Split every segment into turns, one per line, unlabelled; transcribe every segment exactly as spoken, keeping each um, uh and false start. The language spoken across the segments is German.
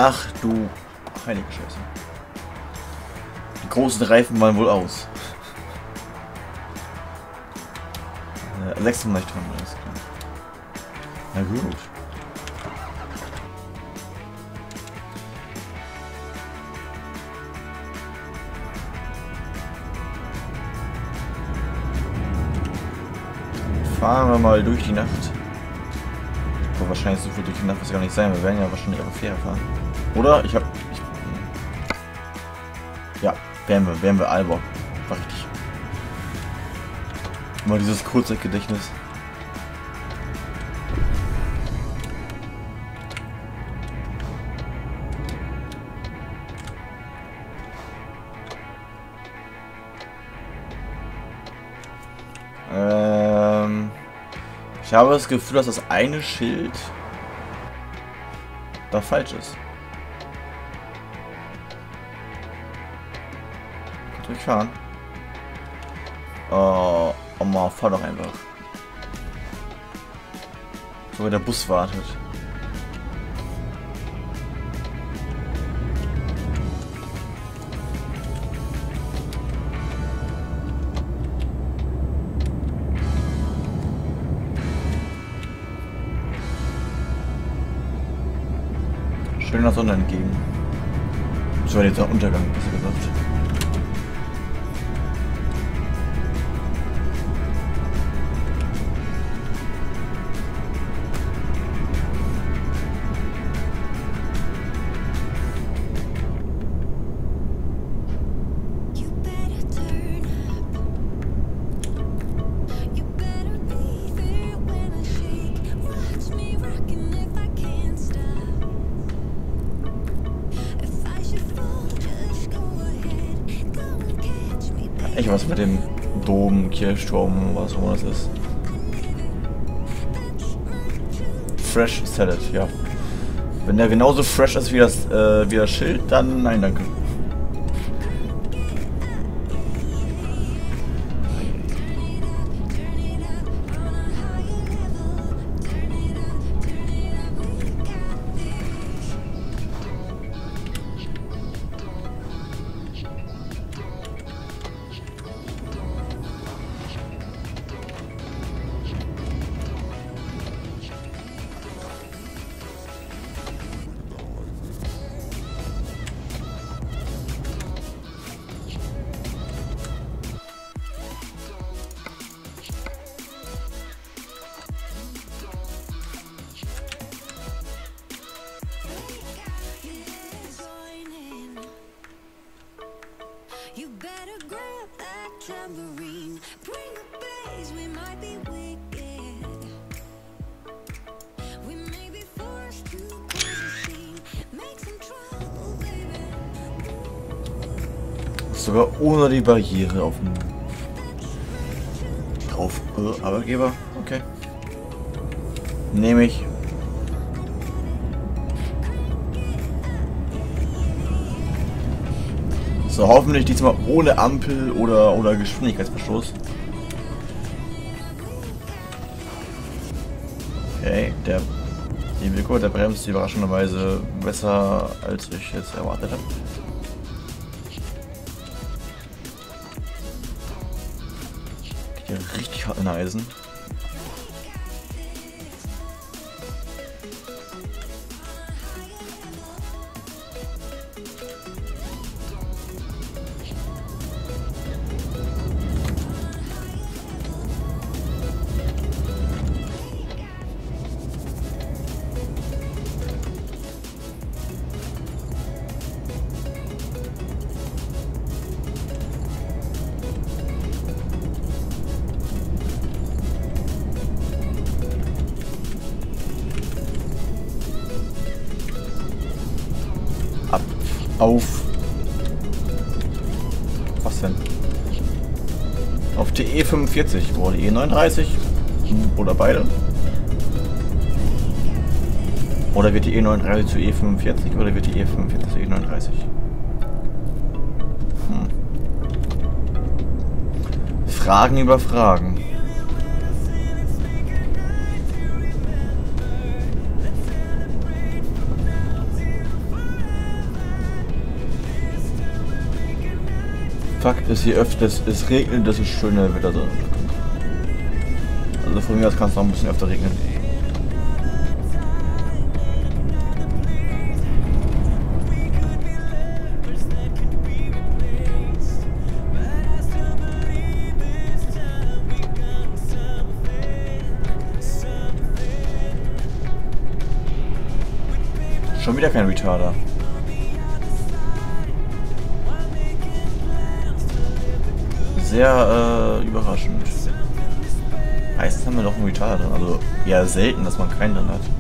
Ach du heilige Scheiße. Die großen Reifen waren wohl aus. Äh, sechshundert Tonnen, alles klar. Na gut. Fahren wir mal durch die Nacht. Aber wahrscheinlich so viel durch die Nacht wird es gar nicht sein. Wir werden ja wahrscheinlich auf der Fähre fahren. Oder? Ich hab... Ich, ja, werden wir. Werden wir Alba. War richtig. Immer dieses Kurzzeitgedächtnis. Ähm... Ich habe das Gefühl, dass das eine Schild da falsch ist. Kann durchfahren. Oh, Oma, fahr doch einfach. So wie der Bus wartet. Schön der Sonne entgegen. Das war jetzt der Untergang, besser gesagt. Echt was mit dem Dom, Kirchturm, was auch immer das ist. Fresh Salad, ja. Wenn der genauso fresh ist wie das, äh, wie das Schild, dann nein, danke.
You better grab that tambourine. Bring the bass, we might be wicked. We may be forced to cause a scene. Make some trouble, baby.
Sogar ohne die Barriere auf dem drauf. Äh, Arbeitgeber? Okay. Nehme ich. So, hoffentlich diesmal ohne Ampel oder, oder Geschwindigkeitsverstoß. Okay, der Iveco, der bremst überraschenderweise besser, als ich jetzt erwartet habe. Hier richtig hart in Eisen. Auf. Was denn? Auf die E fünfundvierzig oder die E neununddreißig. Oder beide. Oder wird die E neununddreißig zu E fünfundvierzig oder wird die E fünfundvierzig zu E neununddreißig? Hm. Fragen über Fragen. Fakt ist, je öfter es, es regnet, desto schöner wird der Sonnenuntergang. Also von mir aus kann es noch ein bisschen öfter regnen. Schon wieder kein Retarder. Sehr äh, überraschend. Meistens haben wir doch einen Retarder drin. Also eher selten, dass man keinen drin hat.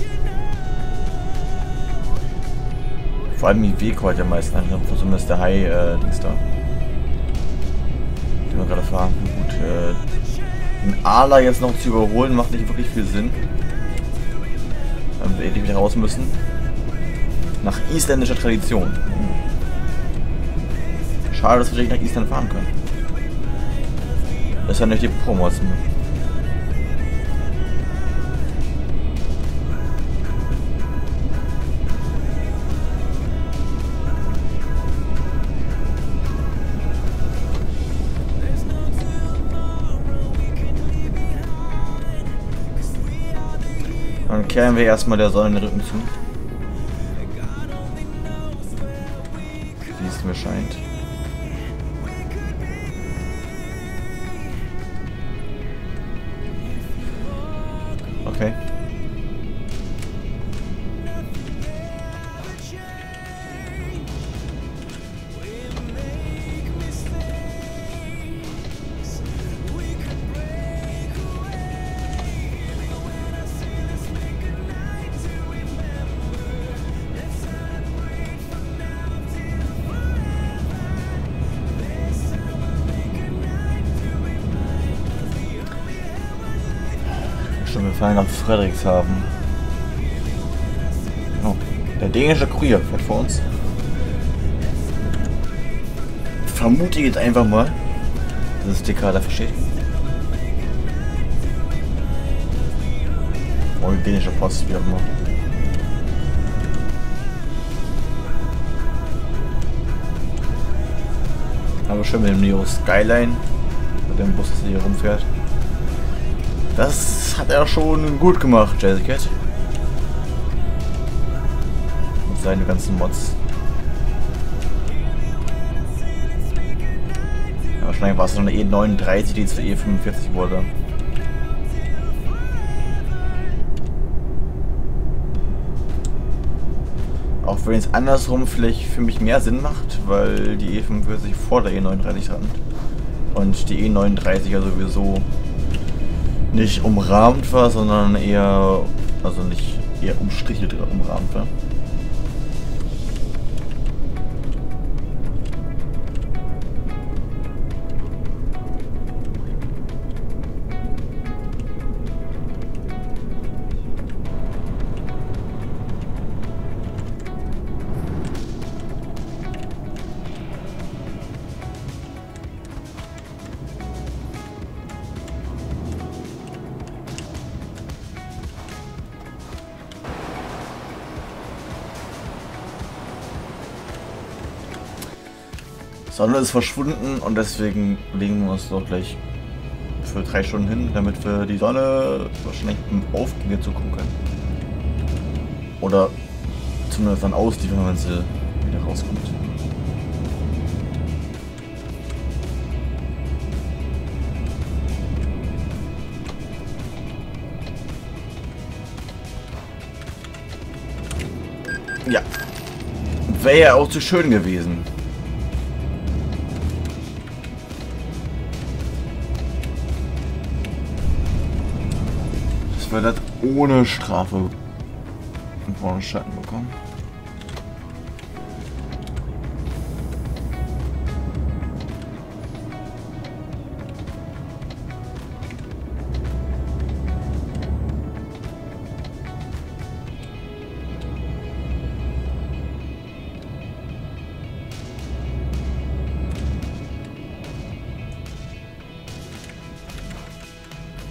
Vor allem Iveco hat ja meistens einen, zumindest der High-Dings da. Den wir gerade fahren. Gut, äh, einen Ala jetzt noch zu überholen macht nicht wirklich viel Sinn. Weil wir eh wieder raus müssen. Nach isländischer Tradition. Schade, dass wir nicht nach Island fahren können. Das ist ja nicht die Promotion. Dann kehren wir erstmal der Sonne den Rücken zu. Wie es mir scheint. Okay. Wir fahren nach Frederikshavn. Oh, der dänische Kurier fährt vor uns. Vermute ich jetzt einfach mal, dass es D K da versteht. Oh, die dänische Post, wie auch immer. Aber schön mit dem Neo Skyline, mit dem Bus, der hier rumfährt. Das hat er schon gut gemacht, Jessica. Mit seinen ganzen Mods. Ja, wahrscheinlich war es noch eine E neununddreißig, die zur E fünfundvierzig wurde. Auch wenn es andersrum vielleicht für mich mehr Sinn macht, weil die E fünfundvierzig vor der E neununddreißig stand. Und die E neununddreißig ja sowieso nicht umrahmt war, sondern eher, also nicht eher umstrichelt umrahmt war. Sonne ist verschwunden und deswegen legen wir uns doch gleich für drei Stunden hin, damit wir die Sonne wahrscheinlich im Aufgehen zugucken können. Oder zumindest dann ausliefern, wenn sie wieder rauskommt. Ja. Wäre ja auch zu schön gewesen. Weil das ohne Strafe einen Schatten bekommen.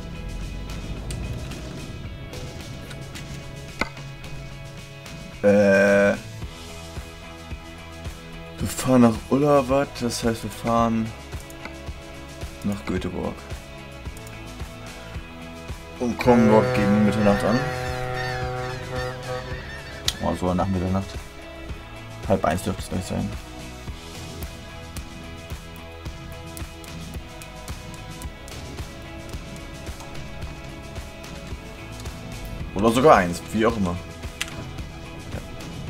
Äh, Wir fahren nach Ullawatt, das heißt wir fahren nach Göteborg. Und kommen dort gegen Mitternacht an. Also nach Mitternacht. Halb eins dürfte es gleich sein. Oder sogar eins, wie auch immer. Ja.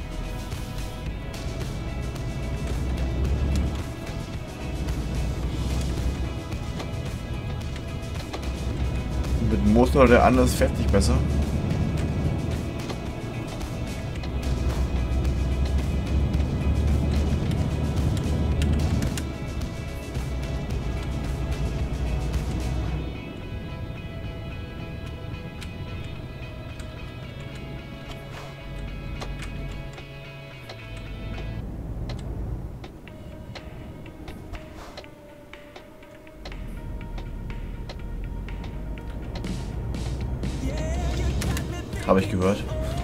Mit dem Motor der andere fährt sich besser. Habe ich gehört.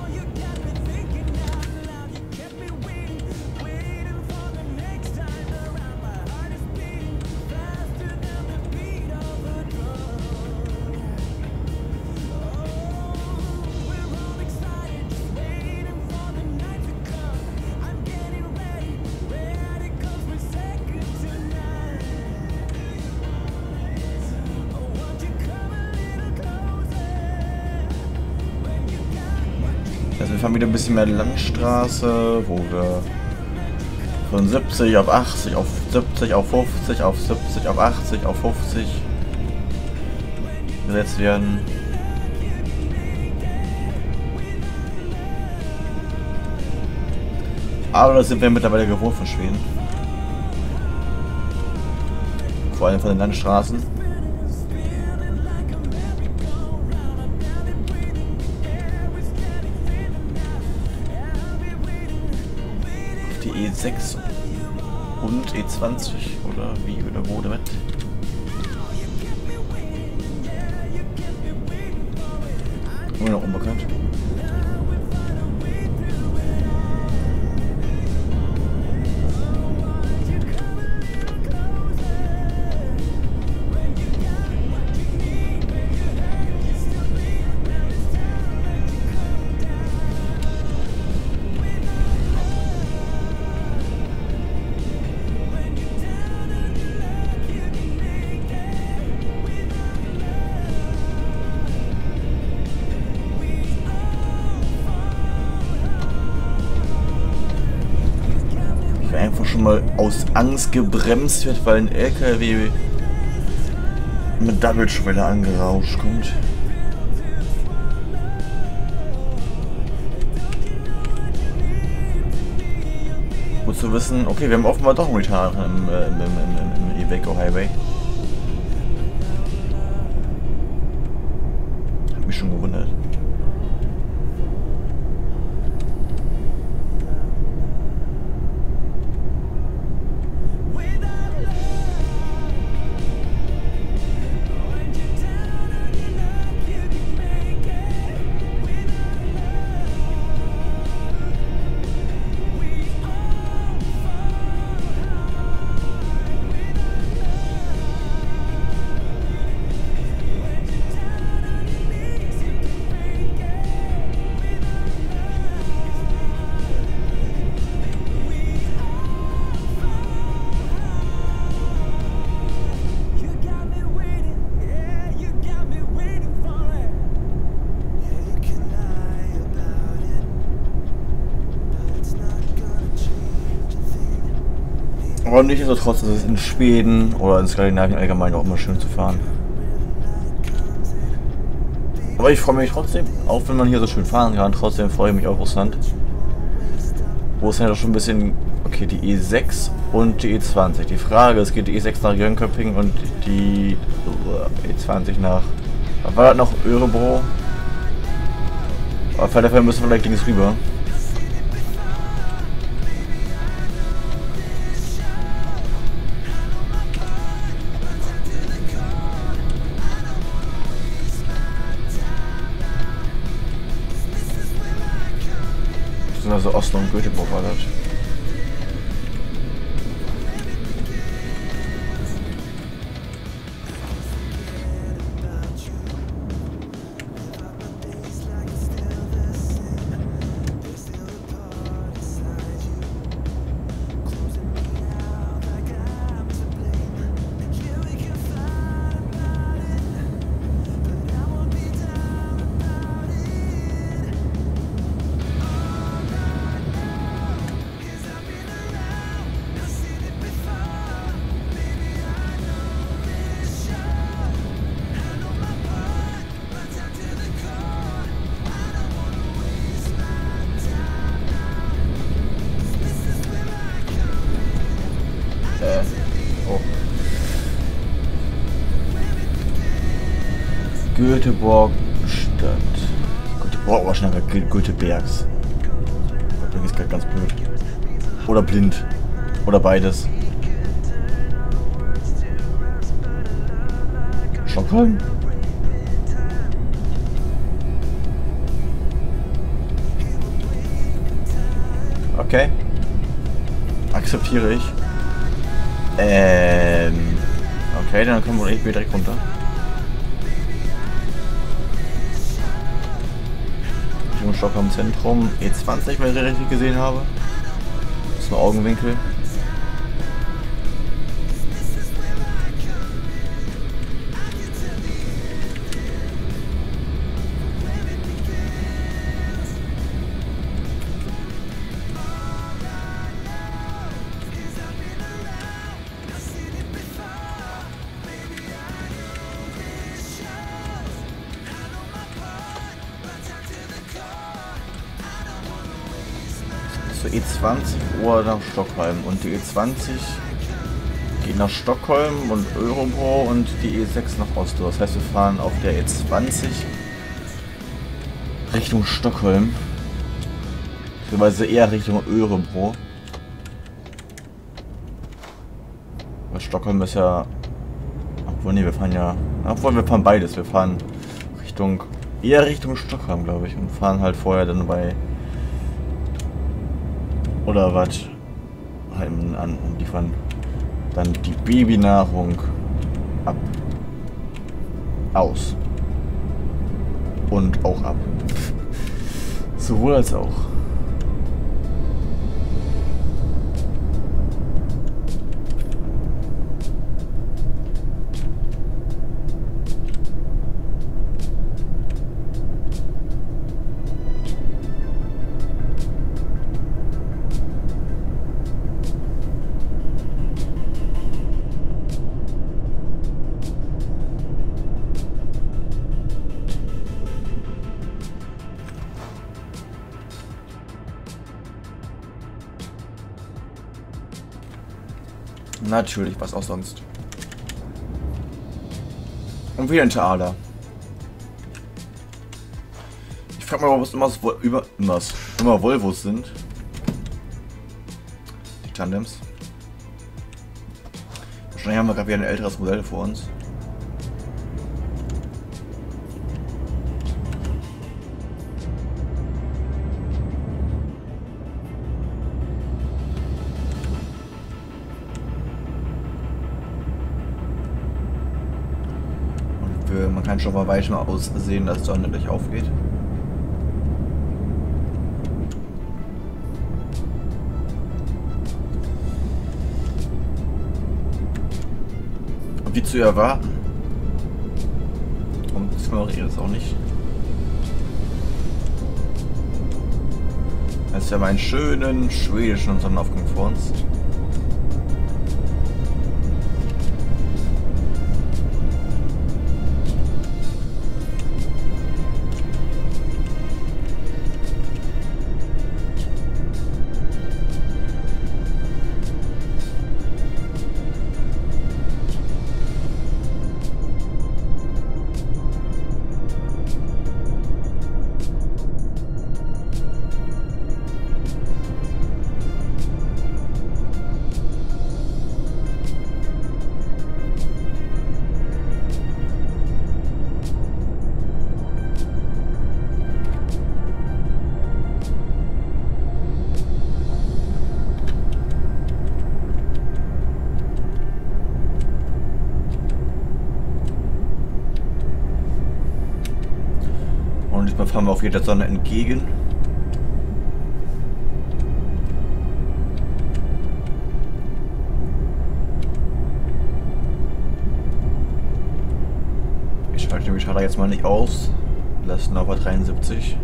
Also wir fahren wieder ein bisschen mehr Landstraße, wo wir von siebzig auf achtzig, auf siebzig, auf fünfzig, auf siebzig, auf achtzig, auf fünfzig gesetzt werden. Aber das sind wir mittlerweile gewohnt von Schweden. Vor allem von den Landstraßen. E sechs und E zwanzig oder wie oder wo damit. Immer noch unbekannt. Einfach schon mal aus Angst gebremst wird, weil ein L K W mit Double-Schwelle angerauscht kommt. Gut zu wissen, okay, wir haben offenbar doch einen Retard im, äh, im, im, im, im Iveco Highway. Hab mich schon gewundert. Aber nichtsdestotrotz ist es in Schweden oder in Skandinavien allgemein auch immer schön zu fahren. Aber ich freue mich trotzdem, auch wenn man hier so schön fahren kann, trotzdem freue ich mich auf Russland. Wo es ja doch schon ein bisschen, okay, die E sechs und die E zwanzig. Die Frage ist, geht die E sechs nach Jönköping und die E zwanzig nach, was war das noch, Örebro? Aber dafür müssen wir vielleicht links rüber. Also Oslo und Göteborg war das. Göteborg-Stadt. Göteborg war schneller Götebergs. Das ist gerade ganz blöd. Oder blind. Oder beides. Stockholm? Okay. Akzeptiere ich. Ähm. Okay, dann kommen wir echt direkt runter. Richtung Stockholm Zentrum. E zwanzig, wenn ich richtig gesehen habe. Das ist ein Augenwinkel. E zwanzig Uhr nach Stockholm und die E zwanzig geht nach Stockholm und Örebro und die E sechs nach Oslo. Das heißt, wir fahren auf der E zwanzig Richtung Stockholm, beziehungsweise eher Richtung Örebro. Weil Stockholm ist ja, obwohl ne, wir fahren ja, obwohl wir fahren beides. Wir fahren Richtung, eher Richtung Stockholm, glaube ich, und fahren halt vorher dann bei oder was halt an und liefern dann die Babynahrung ab, aus und auch ab, sowohl als auch. Natürlich, was auch sonst. Und wieder ein Theater. Ich frage mal, was immer, über, immer, immer Volvos sind. Die Tandems. Wahrscheinlich haben wir gerade wieder ein älteres Modell vor uns. Man kann schon mal weit mal aussehen, dass die Sonne gleich aufgeht. Und wie zu erwarten. Und das ignoriere es auch nicht. Es ist ja mal einen schönen schwedischen Sonnenaufgang vor uns. Und diesmal fahren wir auf jeder Sonne entgegen. Ich schalte den Schalter jetzt mal nicht aus. Lassen auf dreiundsiebzig.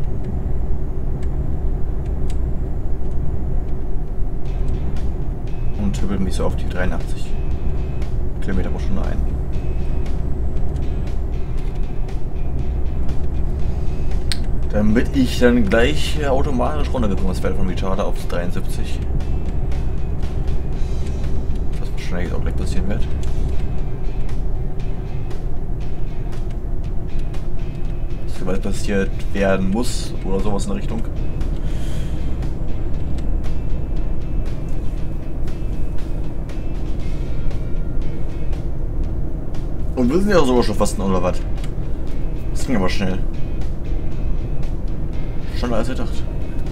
Und tübbeln mich so auf die dreiundachtzig Kilometer pro Stunde ein. Damit ich dann gleich automatisch runtergekommen werde vom Recharger auf dreiundsiebzig. Was wahrscheinlich auch gleich passieren wird. was passiert werden muss oder sowas in der Richtung. Und wir sind ja sogar schon fast ein oder was. Das ging aber schnell. Schneller als gedacht.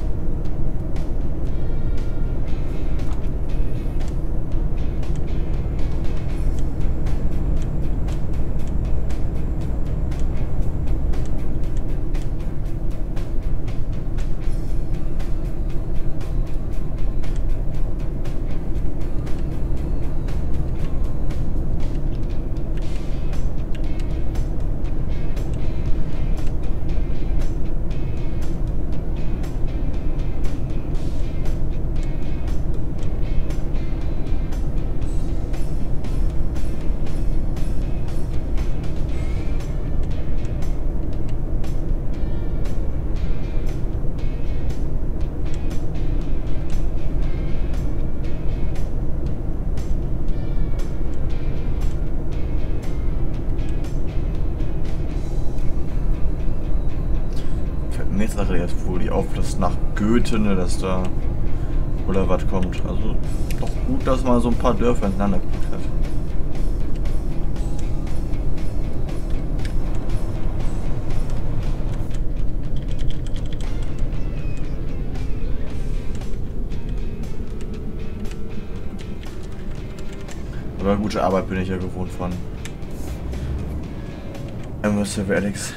Nächste Sache jetzt wohl die auf, dass nach Goethe, ne, dass da oder was kommt. Also doch gut, dass man so ein paar Dörfer ineinander geguckt hat. Aber gute Arbeit bin ich ja gewohnt von M S Server Alex.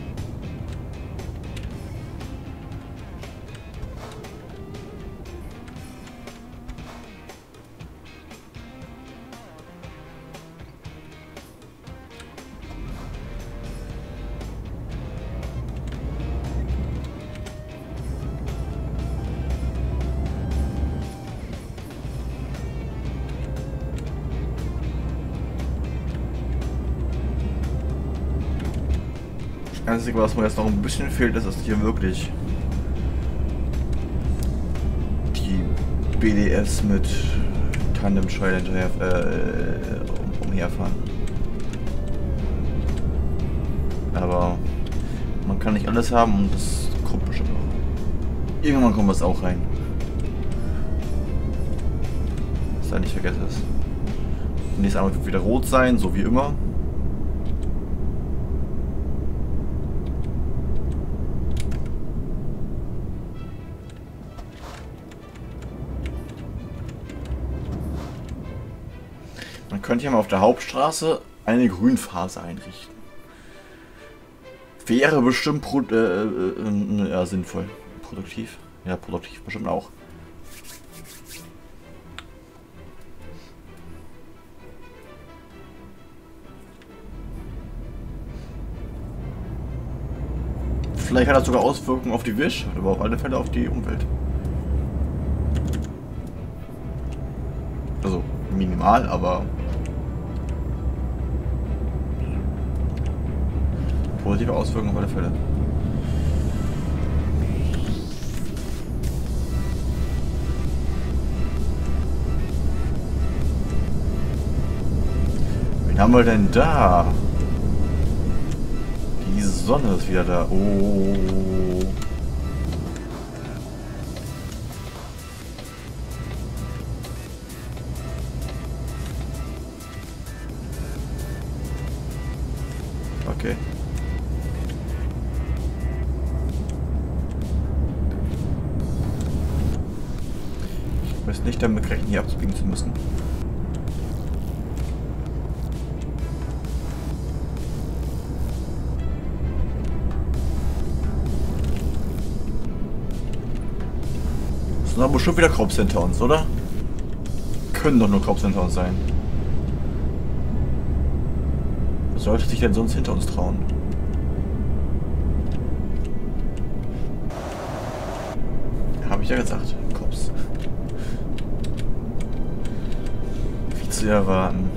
Das Einzige, was mir jetzt noch ein bisschen fehlt, ist, dass hier wirklich die B D S mit Tandem-Trailer hinterher äh, um, umherfahren. Aber man kann nicht alles haben und das kommt bestimmt noch. Irgendwann kommt was auch rein. Was da nicht vergessen ist. Nächstes Mal wird wieder rot sein, so wie immer. Man könnte ja mal auf der Hauptstraße eine Grünphase einrichten. Wäre bestimmt pro, äh, äh, ja, sinnvoll. Produktiv. Ja, produktiv bestimmt auch. Vielleicht hat das sogar Auswirkungen auf die Wirtschaft, aber auf alle Fälle auf die Umwelt. Also minimal, aber positive Auswirkungen auf alle Fälle. Wen haben wir denn da? Die Sonne ist wieder da. Oh. Okay. Ich weiß nicht damit rechnen, hier abzubiegen zu müssen. Das sind aber bestimmt wieder Cops hinter uns, oder? Können doch nur Cops hinter uns sein. Wer sollte sich denn sonst hinter uns trauen? Habe ich ja gesagt, Cops. Wie zu erwarten.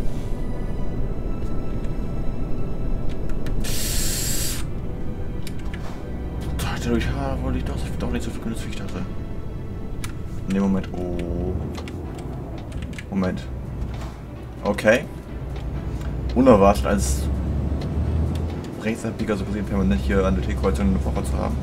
Dadurch wollte ich doch, doch nicht so viel genutzt, wie ich dachte. In dem Moment. Oh. Moment. Okay. Unerwartet als Rechtsabbieger so gesehen permanent hier an der T-Kreuzung eine Woche zu haben.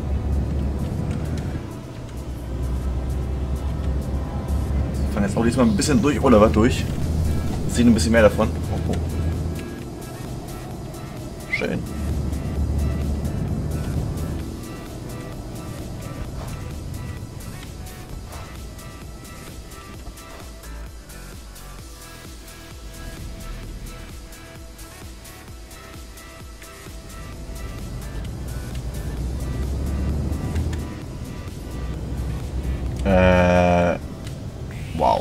Wir fahren jetzt auch diesmal ein bisschen durch, oder was durch? Sehen ein bisschen mehr davon. Oh, oh. Schön. Äh, wow.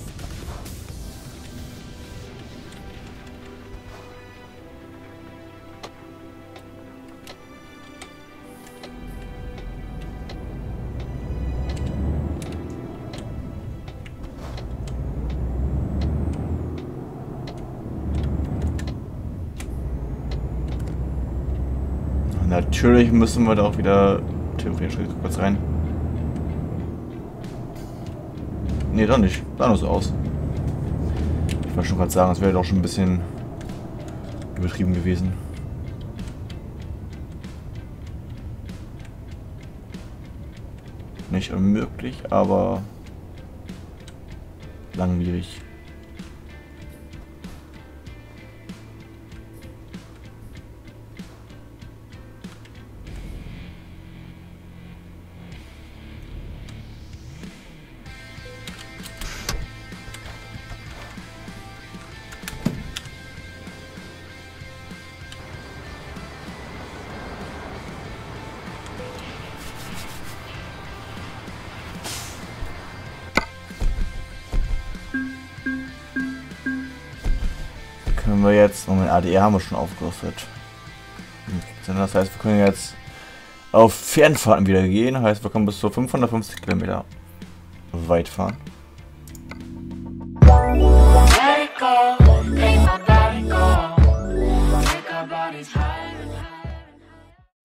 Natürlich müssen wir da auch wieder theoretisch kurz rein. Nee, doch nicht. Sah nur so aus. Ich wollte schon gerade sagen, es wäre doch schon ein bisschen übertrieben gewesen. Nicht unmöglich, aber langwierig. Können wir jetzt, Moment, A D R haben wir schon aufgerüstet. Das heißt, wir können jetzt auf Fernfahrten wieder gehen. Heißt, wir können bis zu fünfhundertfünfzig Kilometer weit fahren.